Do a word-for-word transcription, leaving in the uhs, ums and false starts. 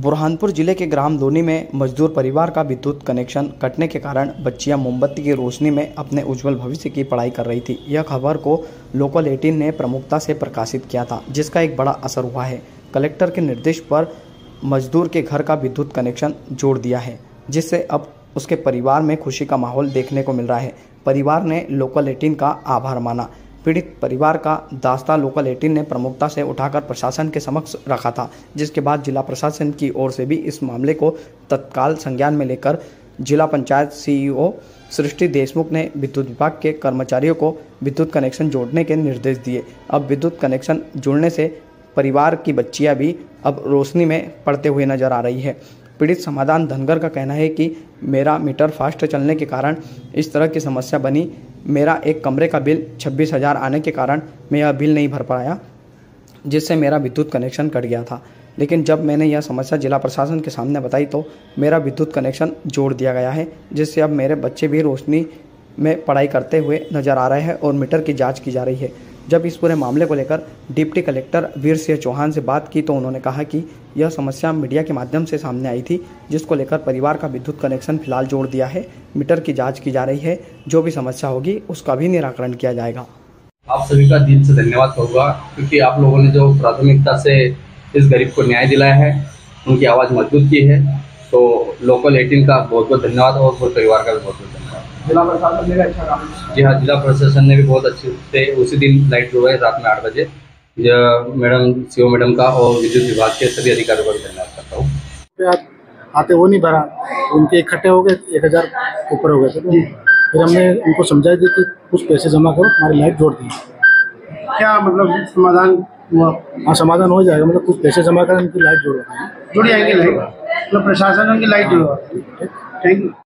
बुरहानपुर जिले के ग्राम लोनी में मजदूर परिवार का विद्युत कनेक्शन कटने के कारण बच्चियां मोमबत्ती की रोशनी में अपने उज्जवल भविष्य की पढ़ाई कर रही थी। यह खबर को लोकल अठारह ने प्रमुखता से प्रकाशित किया था, जिसका एक बड़ा असर हुआ है। कलेक्टर के निर्देश पर मजदूर के घर का विद्युत कनेक्शन जोड़ दिया है, जिससे अब उसके परिवार में खुशी का माहौल देखने को मिल रहा है। परिवार ने लोकल अठारह का आभार माना। पीड़ित परिवार का दास्ता लोकल अठारह ने प्रमुखता से उठाकर प्रशासन के समक्ष रखा था, जिसके बाद जिला प्रशासन की ओर से भी इस मामले को तत्काल संज्ञान में लेकर जिला पंचायत सीईओ सृष्टि देशमुख ने विद्युत विभाग के कर्मचारियों को विद्युत कनेक्शन जोड़ने के निर्देश दिए। अब विद्युत कनेक्शन जुड़ने से परिवार की बच्चियां भी अब रोशनी में पढ़ते हुए नजर आ रही है। पीड़ित समाधान धनगर का कहना है कि मेरा मीटर फास्ट चलने के कारण इस तरह की समस्या बनी। मेरा एक कमरे का बिल छब्बीस हज़ार आने के कारण मैं यह बिल नहीं भर पाया, जिससे मेरा विद्युत कनेक्शन कट गया था। लेकिन जब मैंने यह समस्या जिला प्रशासन के सामने बताई तो मेरा विद्युत कनेक्शन जोड़ दिया गया है, जिससे अब मेरे बच्चे भी रोशनी में पढ़ाई करते हुए नजर आ रहे हैं और मीटर की जाँच की जा रही है। जब इस पूरे मामले को लेकर डिप्टी कलेक्टर वीर सिंह चौहान से बात की तो उन्होंने कहा कि यह समस्या मीडिया के माध्यम से सामने आई थी, जिसको लेकर परिवार का विद्युत कनेक्शन फिलहाल जोड़ दिया है। मीटर की जांच की जा रही है, जो भी समस्या होगी उसका भी निराकरण किया जाएगा। आप सभी का दिल से धन्यवाद होगा, क्योंकि आप लोगों ने जो प्राथमिकता से इस गरीब को न्याय दिलाया है, उनकी आवाज़ मजबूत की है। तो लोकल अठारह का बहुत बहुत धन्यवाद और पूरे परिवार का भी बहुत बहुत धन्यवाद। जिला प्रशासन ने भी अच्छा काम किया। जी हाँ, जिला प्रशासन ने भी बहुत अच्छे से उसी दिन लाइट जुड़वाई रात में आठ बजे। मैडम सीओ मैडम का और विद्युत विभाग के सभी अधिकारियों का भी धन्यवाद करता हूँ। आते वो नहीं भरा, उनके इकट्ठे हो गए, एक हज़ार ऊपर हो गए थे। तो फिर हमने उनको समझाई दी कि कुछ पैसे जमा करो, हमारी लाइट जोड़ दी। क्या मतलब समाधान हुआ? हाँ, समाधान हो जाएगा। मतलब कुछ पैसे जमा कर उनकी लाइट जोड़ जुड़ जाएंगी लाइट, मतलब प्रशासन की लाइट जुड़वा। Thank you.